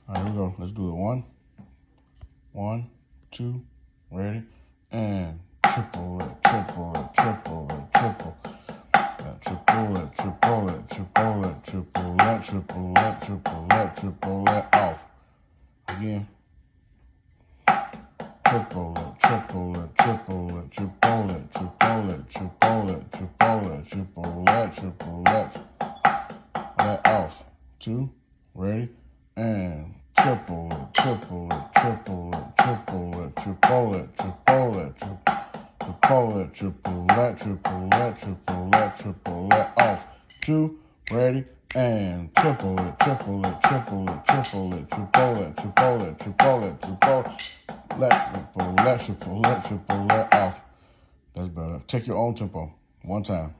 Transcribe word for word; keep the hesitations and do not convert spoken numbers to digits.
All right, here we go. Let's do it. One, one, two, ready, and triple it, triple it, triple it, triple. Triple it, triple it, triple it, triple it, triple it, triple it, triple it, off. Again. Triple it, triple it, triple it, triple it, triple it, triple it, triple it, triple it, triple it. Let off. Two, ready, and triple it, triple it, triple it, triple it, triple it, triple it, triple it, triple it, triple it, triple it, triple it, off. Two, ready, and triple it, triple it, triple it, triple it, triple it, triple it, triple it, triple it. Let, triple, let, triple, let, triple, let, off. That's better. Take your own tempo. One time.